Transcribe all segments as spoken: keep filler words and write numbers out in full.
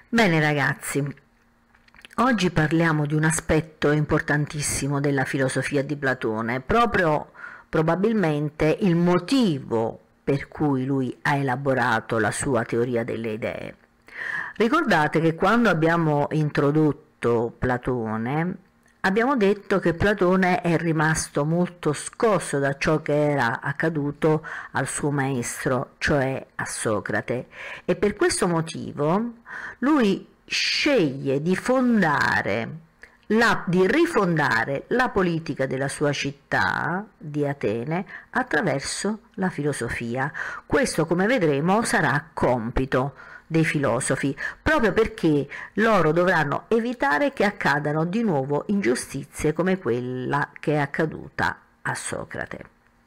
Bene ragazzi, oggi parliamo di un aspetto importantissimo della filosofia di Platone, proprio probabilmente il motivo per cui lui ha elaborato la sua teoria delle idee. Ricordate che quando abbiamo introdotto Platone abbiamo detto che Platone è rimasto molto scosso da ciò che era accaduto al suo maestro, cioè a Socrate, e per questo motivo lui sceglie di fondare, la, di rifondare la politica della sua città, di Atene, attraverso la filosofia. Questo, come vedremo, sarà compito dei filosofi, proprio perché loro dovranno evitare che accadano di nuovo ingiustizie come quella che è accaduta a Socrate.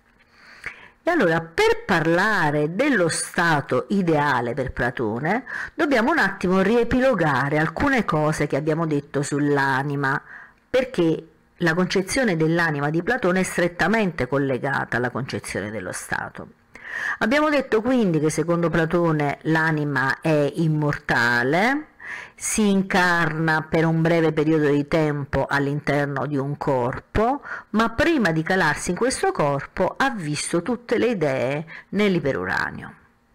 E allora, per parlare dello stato ideale per Platone, dobbiamo un attimo riepilogare alcune cose che abbiamo detto sull'anima, perché la concezione dell'anima di Platone è strettamente collegata alla concezione dello stato. Abbiamo detto quindi che secondo Platone l'anima è immortale, si incarna per un breve periodo di tempo all'interno di un corpo, ma prima di calarsi in questo corpo ha visto tutte le idee nell'iperuranio.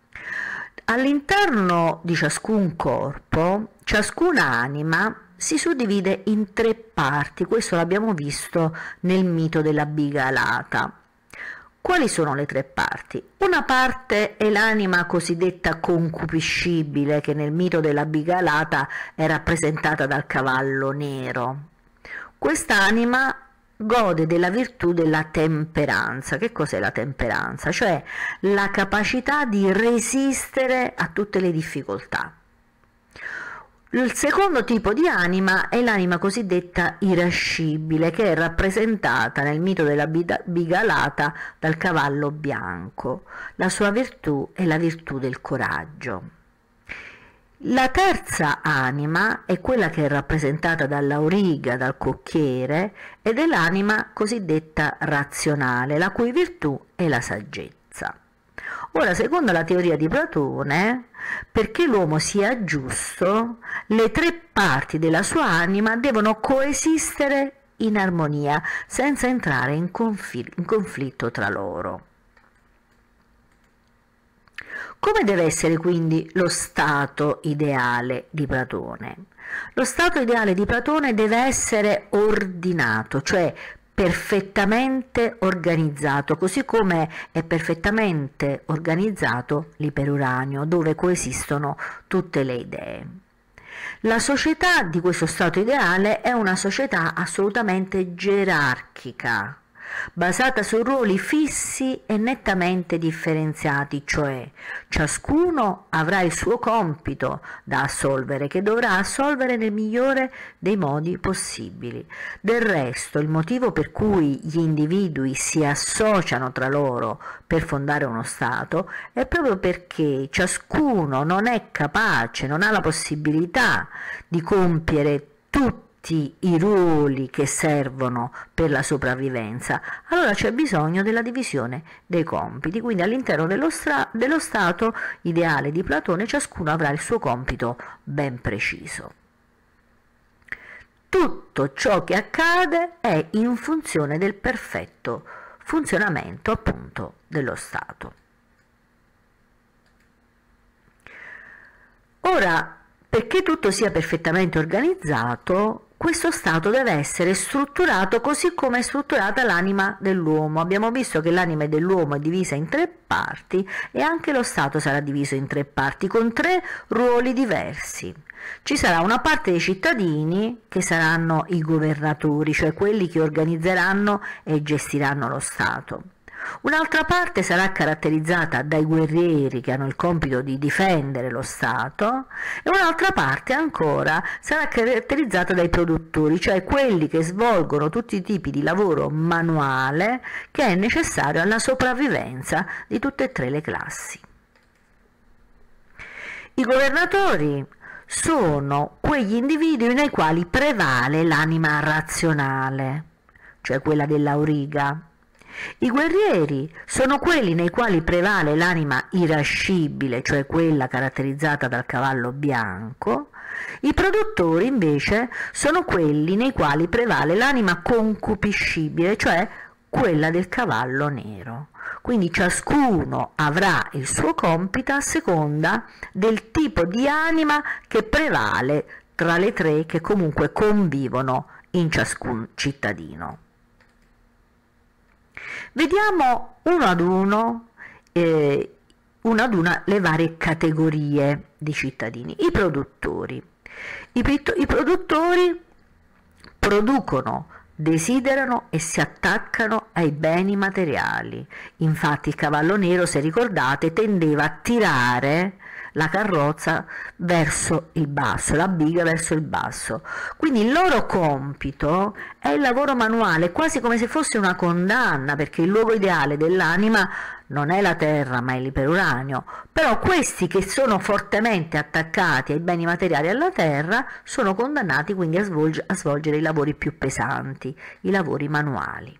All'interno di ciascun corpo, ciascuna anima si suddivide in tre parti, questo l'abbiamo visto nel mito della biga alata. Quali sono le tre parti? Una parte è l'anima cosiddetta concupiscibile, che nel mito della biga alata è rappresentata dal cavallo nero. Quest'anima gode della virtù della temperanza. Che cos'è la temperanza? Cioè la capacità di resistere a tutte le difficoltà. Il secondo tipo di anima è l'anima cosiddetta irascibile, che è rappresentata nel mito della biga alata dal cavallo bianco. La sua virtù è la virtù del coraggio. La terza anima è quella che è rappresentata dall'auriga, dal cocchiere, ed è l'anima cosiddetta razionale, la cui virtù è la saggezza. Ora, secondo la teoria di Platone, perché l'uomo sia giusto, le tre parti della sua anima devono coesistere in armonia, senza entrare in, in conflitto tra loro. Come deve essere quindi lo stato ideale di Platone? Lo stato ideale di Platone deve essere ordinato, cioè perfettamente organizzato, così come è perfettamente organizzato l'iperuranio, dove coesistono tutte le idee. La società di questo stato ideale è una società assolutamente gerarchica, basata su ruoli fissi e nettamente differenziati, cioè ciascuno avrà il suo compito da assolvere, che dovrà assolvere nel migliore dei modi possibili. Del resto, il motivo per cui gli individui si associano tra loro per fondare uno Stato è proprio perché ciascuno non è capace, non ha la possibilità di compiere tutti i ruoli che servono per la sopravvivenza. Allora c'è bisogno della divisione dei compiti, quindi all'interno dello, dello stato ideale di Platone ciascuno avrà il suo compito ben preciso. Tutto ciò che accade è in funzione del perfetto funzionamento appunto dello Stato. Ora, perché tutto sia perfettamente organizzato, questo stato deve essere strutturato così come è strutturata l'anima dell'uomo. Abbiamo visto che l'anima dell'uomo è divisa in tre parti e anche lo stato sarà diviso in tre parti con tre ruoli diversi. Ci sarà una parte dei cittadini che saranno i governatori, cioè quelli che organizzeranno e gestiranno lo stato. Un'altra parte sarà caratterizzata dai guerrieri che hanno il compito di difendere lo Stato e un'altra parte ancora sarà caratterizzata dai produttori, cioè quelli che svolgono tutti i tipi di lavoro manuale che è necessario alla sopravvivenza di tutte e tre le classi. I governatori sono quegli individui nei quali prevale l'anima razionale, cioè quella dell'auriga. I guerrieri sono quelli nei quali prevale l'anima irascibile, cioè quella caratterizzata dal cavallo bianco. I produttori invece sono quelli nei quali prevale l'anima concupiscibile, cioè quella del cavallo nero. Quindi ciascuno avrà il suo compito a seconda del tipo di anima che prevale tra le tre che comunque convivono in ciascun cittadino. Vediamo uno ad uno, eh, uno ad una le varie categorie di cittadini. I produttori. I, i produttori producono, desiderano e si attaccano ai beni materiali. Infatti il cavallo nero, se ricordate, tendeva a tirare la carrozza verso il basso, la biga verso il basso. Quindi il loro compito è il lavoro manuale, quasi come se fosse una condanna, perché il luogo ideale dell'anima non è la terra ma è l'iperuranio. Però questi che sono fortemente attaccati ai beni materiali e alla terra sono condannati quindi a, svolg- a svolgere i lavori più pesanti, i lavori manuali.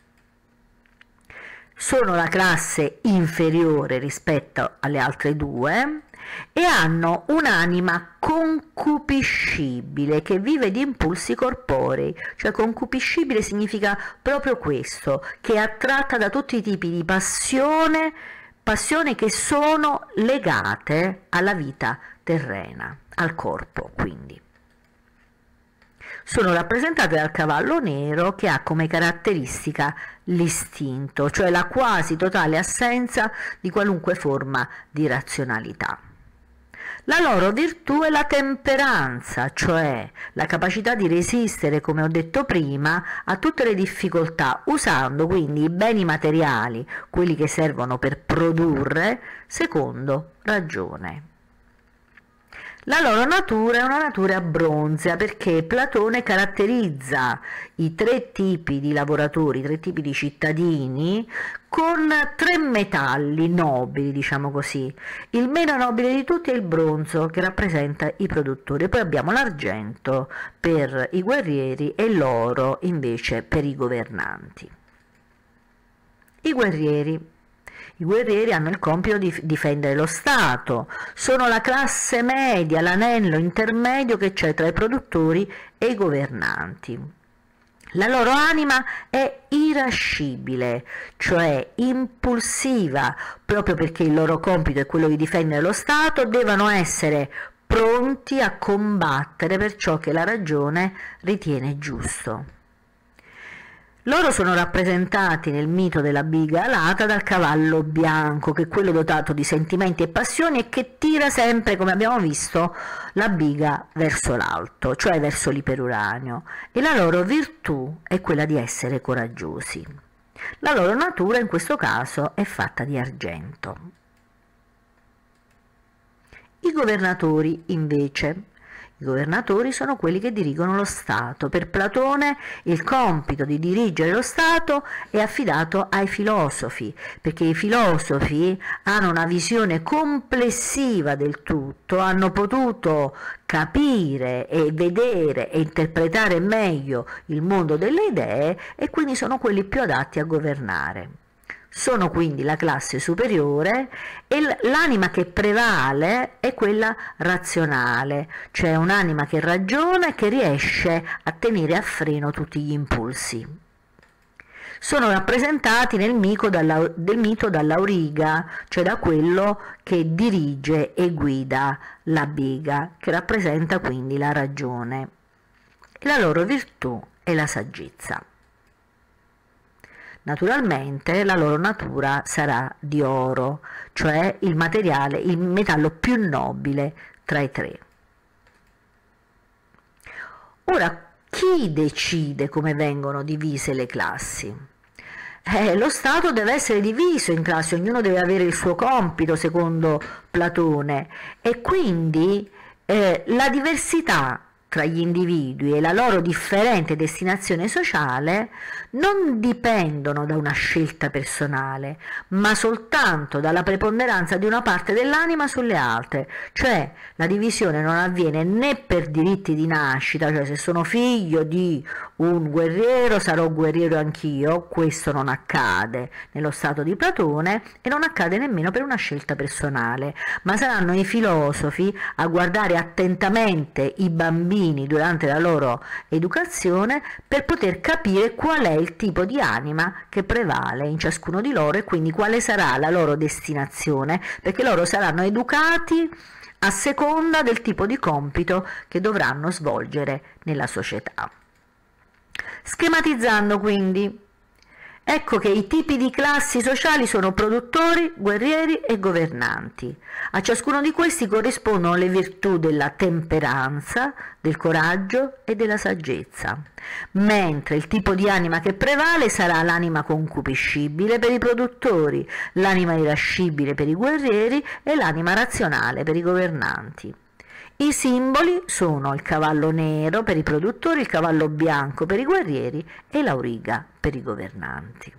Sono la classe inferiore rispetto alle altre due e hanno un'anima concupiscibile che vive di impulsi corporei, cioè concupiscibile significa proprio questo, che è attratta da tutti i tipi di passione, passioni che sono legate alla vita terrena, al corpo quindi. Sono rappresentate dal cavallo nero che ha come caratteristica l'istinto, cioè la quasi totale assenza di qualunque forma di razionalità. La loro virtù è la temperanza, cioè la capacità di resistere, come ho detto prima, a tutte le difficoltà, usando quindi i beni materiali, quelli che servono per produrre, secondo ragione. La loro natura è una natura bronzea perché Platone caratterizza i tre tipi di lavoratori, i tre tipi di cittadini con tre metalli nobili, diciamo così. Il meno nobile di tutti è il bronzo che rappresenta i produttori, poi abbiamo l'argento per i guerrieri e l'oro invece per i governanti. I guerrieri. I guerrieri hanno il compito di difendere lo Stato, sono la classe media, l'anello intermedio che c'è tra i produttori e i governanti. La loro anima è irascibile, cioè impulsiva, proprio perché il loro compito è quello di difendere lo Stato, devono essere pronti a combattere per ciò che la ragione ritiene giusto. Loro sono rappresentati nel mito della biga alata dal cavallo bianco, che è quello dotato di sentimenti e passioni e che tira sempre, come abbiamo visto, la biga verso l'alto, cioè verso l'iperuranio, e la loro virtù è quella di essere coraggiosi. La loro natura in questo caso è fatta di argento. I governatori invece. I governatori sono quelli che dirigono lo Stato. Per Platone il compito di dirigere lo Stato è affidato ai filosofi, perché i filosofi hanno una visione complessiva del tutto, hanno potuto capire e vedere e interpretare meglio il mondo delle idee e quindi sono quelli più adatti a governare. Sono quindi la classe superiore e l'anima che prevale è quella razionale, cioè un'anima che ragiona e che riesce a tenere a freno tutti gli impulsi. Sono rappresentati nel mito dalla, del mito dall'auriga, cioè da quello che dirige e guida la biga, che rappresenta quindi la ragione. E la loro virtù è la saggezza. Naturalmente la loro natura sarà di oro, cioè il materiale, il metallo più nobile tra i tre. Ora, chi decide come vengono divise le classi? Eh, lo Stato deve essere diviso in classi, ognuno deve avere il suo compito secondo Platone e quindi eh, la diversità tra gli individui e la loro differente destinazione sociale non dipendono da una scelta personale, ma soltanto dalla preponderanza di una parte dell'anima sulle altre, cioè la divisione non avviene né per diritti di nascita, cioè se sono figlio di un guerriero sarò guerriero anch'io, questo non accade nello stato di Platone e non accade nemmeno per una scelta personale, ma saranno i filosofi a guardare attentamente i bambini durante la loro educazione per poter capire qual è il tipo di anima che prevale in ciascuno di loro e quindi quale sarà la loro destinazione, perché loro saranno educati a seconda del tipo di compito che dovranno svolgere nella società. Schematizzando quindi, ecco che i tipi di classi sociali sono produttori, guerrieri e governanti. A ciascuno di questi corrispondono le virtù della temperanza, del coraggio e della saggezza, mentre il tipo di anima che prevale sarà l'anima concupiscibile per i produttori, l'anima irascibile per i guerrieri e l'anima razionale per i governanti. I simboli sono il cavallo nero per i produttori, il cavallo bianco per i guerrieri e l'auriga per i governanti.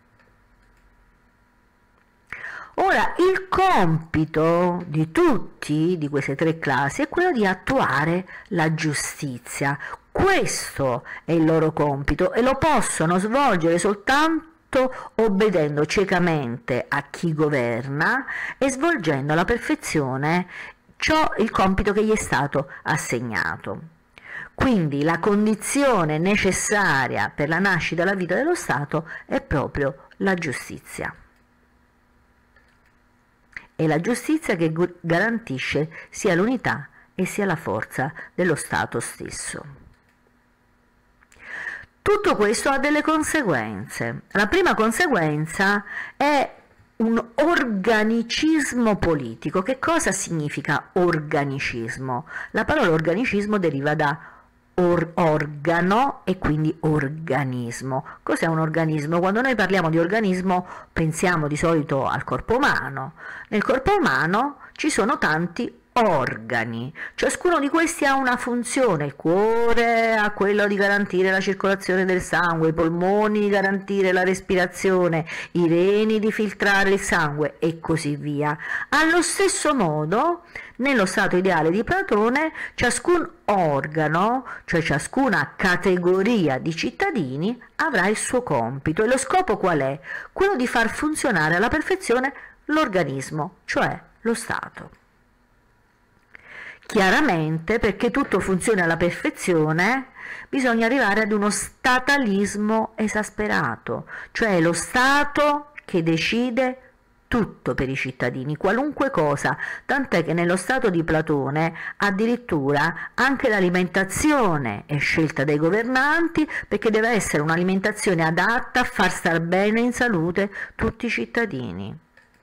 Ora, il compito di tutti di queste tre classi è quello di attuare la giustizia. Questo è il loro compito e lo possono svolgere soltanto obbedendo ciecamente a chi governa e svolgendo alla perfezione ciò il compito che gli è stato assegnato. Quindi la condizione necessaria per la nascita e la vita dello Stato è proprio la giustizia. È la giustizia che garantisce sia l'unità e sia la forza dello Stato stesso. Tutto questo ha delle conseguenze. La prima conseguenza è un organicismo politico. Che cosa significa organicismo? La parola organicismo deriva da or organo e quindi organismo. Cos'è un organismo? Quando noi parliamo di organismo pensiamo di solito al corpo umano. Nel corpo umano ci sono tanti organi, ciascuno di questi ha una funzione. Il cuore ha quello di garantire la circolazione del sangue, i polmoni di garantire la respirazione, i reni di filtrare il sangue e così via. Allo stesso modo, nello stato ideale di Platone, ciascun organo, cioè ciascuna categoria di cittadini, avrà il suo compito. E lo scopo qual è? Quello di far funzionare alla perfezione l'organismo, cioè lo Stato. Chiaramente, perché tutto funzioni alla perfezione, bisogna arrivare ad uno statalismo esasperato, cioè lo Stato che decide tutto per i cittadini, qualunque cosa, tant'è che nello Stato di Platone addirittura anche l'alimentazione è scelta dai governanti, perché deve essere un'alimentazione adatta a far star bene in salute tutti i cittadini.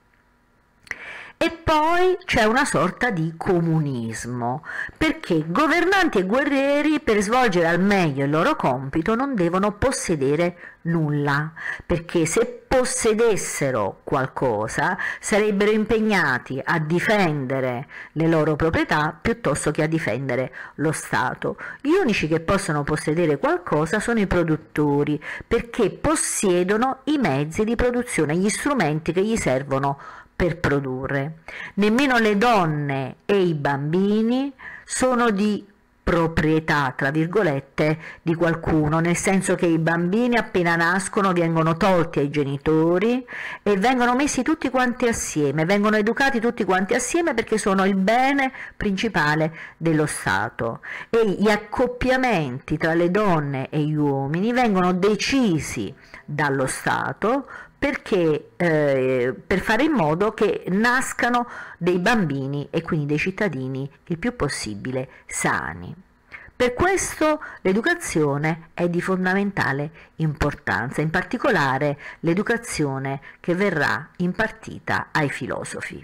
E poi c'è una sorta di comunismo, perché governanti e guerrieri per svolgere al meglio il loro compito non devono possedere nulla, perché se possedessero qualcosa sarebbero impegnati a difendere le loro proprietà piuttosto che a difendere lo Stato. Gli unici che possono possedere qualcosa sono i produttori, perché possiedono i mezzi di produzione, gli strumenti che gli servono per produrre. Nemmeno le donne e i bambini sono di proprietà, tra virgolette, di qualcuno, nel senso che i bambini appena nascono vengono tolti ai genitori e vengono messi tutti quanti assieme, vengono educati tutti quanti assieme perché sono il bene principale dello Stato, e gli accoppiamenti tra le donne e gli uomini vengono decisi dallo Stato perché eh, per fare in modo che nascano dei bambini e quindi dei cittadini il più possibile sani. Per questo l'educazione è di fondamentale importanza, in particolare l'educazione che verrà impartita ai filosofi.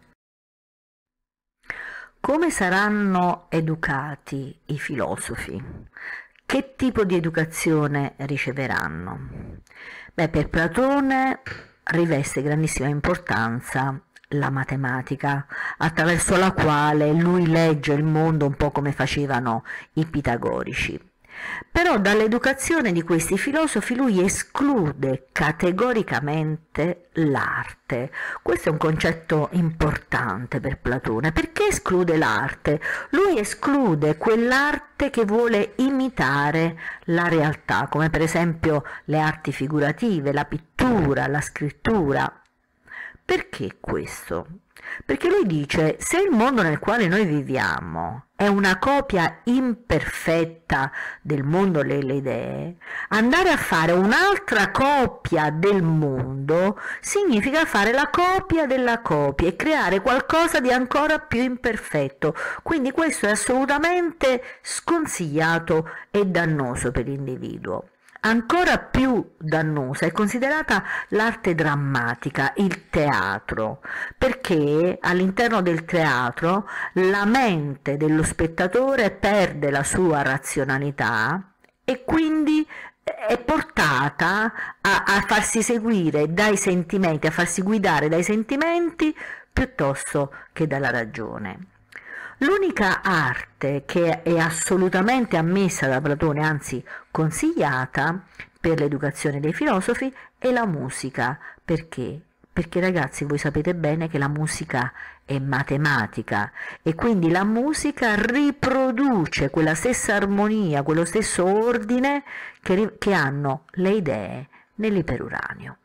Come saranno educati i filosofi? Che tipo di educazione riceveranno? Beh, per Platone riveste grandissima importanza la matematica, attraverso la quale lui legge il mondo un po' come facevano i pitagorici. Però dall'educazione di questi filosofi lui esclude categoricamente l'arte. Questo è un concetto importante per Platone. Perché esclude l'arte? Lui esclude quell'arte che vuole imitare la realtà, come per esempio le arti figurative, la pittura, la scrittura. Perché questo? Perché lui dice, se il mondo nel quale noi viviamo è una copia imperfetta del mondo delle idee, andare a fare un'altra copia del mondo significa fare la copia della copia e creare qualcosa di ancora più imperfetto. Quindi questo è assolutamente sconsigliato e dannoso per l'individuo. Ancora più dannosa è considerata l'arte drammatica, il teatro, perché all'interno del teatro la mente dello spettatore perde la sua razionalità e quindi è portata a, a farsi seguire dai sentimenti, a farsi guidare dai sentimenti piuttosto che dalla ragione. L'unica arte che è assolutamente ammessa da Platone, anzi consigliata per l'educazione dei filosofi, è la musica. Perché? Perché ragazzi, voi sapete bene che la musica è matematica e quindi la musica riproduce quella stessa armonia, quello stesso ordine che, che hanno le idee nell'iperuranio.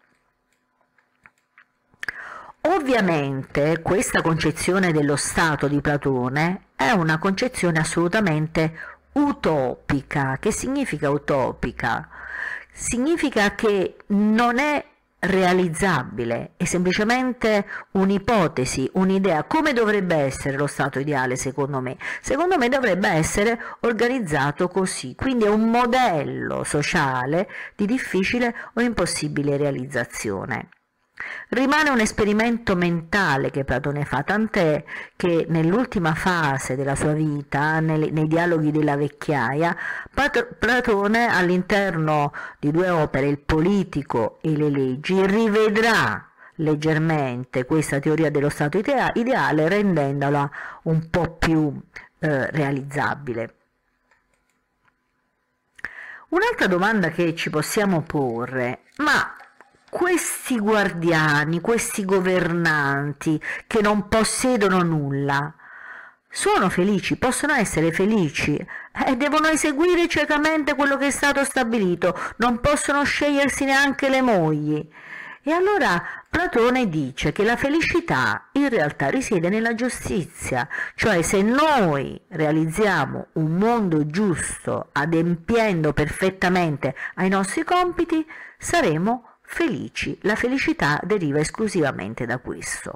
Ovviamente questa concezione dello Stato di Platone è una concezione assolutamente utopica. Che significa utopica? Significa che non è realizzabile, è semplicemente un'ipotesi, un'idea. Come dovrebbe essere lo Stato ideale secondo me? Secondo me dovrebbe essere organizzato così, quindi è un modello sociale di difficile o impossibile realizzazione. Rimane un esperimento mentale che Platone fa, tant'è che nell'ultima fase della sua vita, nei, nei dialoghi della vecchiaia, Platone all'interno di due opere, Il Politico e le leggi, rivedrà leggermente questa teoria dello Stato ideale rendendola un po' più eh, realizzabile. Un'altra domanda che ci possiamo porre, ma questi guardiani, questi governanti che non possiedono nulla, sono felici, possono essere felici e eh, devono eseguire ciecamente quello che è stato stabilito, non possono scegliersi neanche le mogli. E allora Platone dice che la felicità in realtà risiede nella giustizia, cioè se noi realizziamo un mondo giusto adempiendo perfettamente ai nostri compiti, saremo felici. La felicità deriva esclusivamente da questo.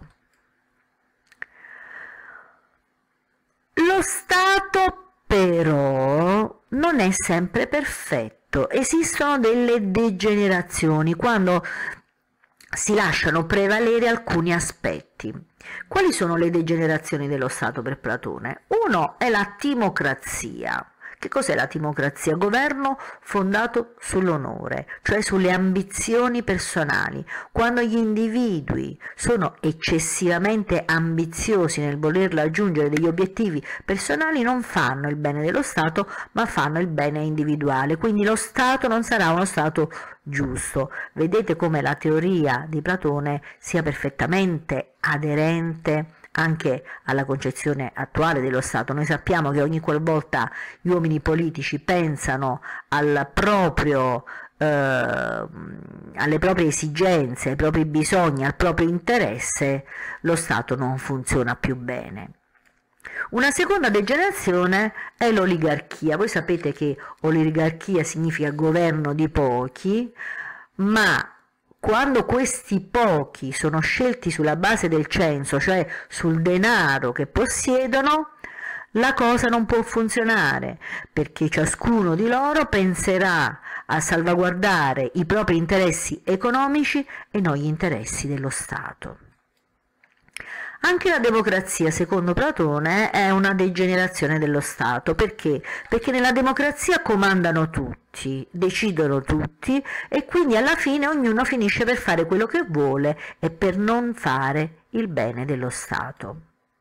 Lo Stato però non è sempre perfetto, esistono delle degenerazioni quando si lasciano prevalere alcuni aspetti. Quali sono le degenerazioni dello Stato per Platone? Uno è la timocrazia. Che cos'è la timocrazia? Governo fondato sull'onore, cioè sulle ambizioni personali. Quando gli individui sono eccessivamente ambiziosi nel voler raggiungere degli obiettivi personali, non fanno il bene dello Stato, ma fanno il bene individuale. Quindi lo Stato non sarà uno Stato giusto. Vedete come la teoria di Platone sia perfettamente aderente anche alla concezione attuale dello Stato. Noi sappiamo che ogni qualvolta gli uomini politici pensano al proprio, eh, alle proprie esigenze, ai propri bisogni, al proprio interesse, lo Stato non funziona più bene. Una seconda degenerazione è l'oligarchia. Voi sapete che oligarchia significa governo di pochi, ma quando questi pochi sono scelti sulla base del censo, cioè sul denaro che possiedono, la cosa non può funzionare, perché ciascuno di loro penserà a salvaguardare i propri interessi economici e non gli interessi dello Stato. Anche la democrazia, secondo Platone, è una degenerazione dello Stato. Perché? Perché nella democrazia comandano tutti, decidono tutti e quindi alla fine ognuno finisce per fare quello che vuole e per non fare il bene dello Stato.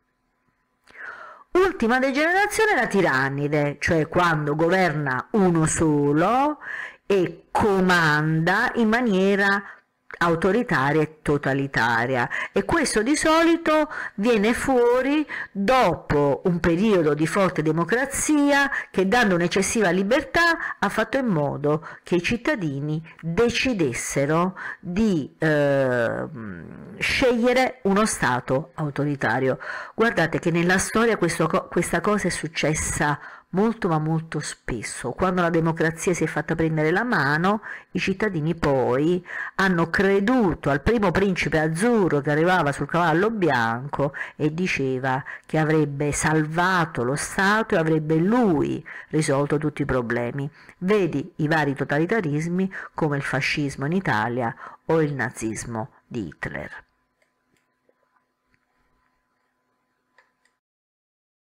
Ultima degenerazione è la tirannide, cioè quando governa uno solo e comanda in maniera autoritaria e totalitaria, e questo di solito viene fuori dopo un periodo di forte democrazia che, dando un'eccessiva libertà, ha fatto in modo che i cittadini decidessero di eh, scegliere uno Stato autoritario. Guardate che nella storia questo, questa cosa è successa molto ma molto spesso. Quando la democrazia si è fatta prendere la mano, i cittadini poi hanno creduto al primo principe azzurro che arrivava sul cavallo bianco e diceva che avrebbe salvato lo Stato e avrebbe lui risolto tutti i problemi. Vedi i vari totalitarismi come il fascismo in Italia o il nazismo di Hitler.